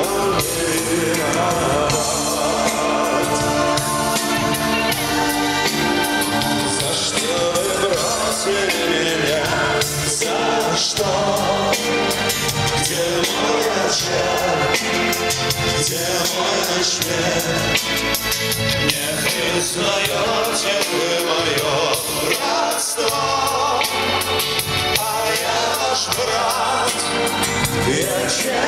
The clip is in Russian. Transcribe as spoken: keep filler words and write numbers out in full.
Где мой ночлег? Не признаете вы мое братство, а я ваш брат. Я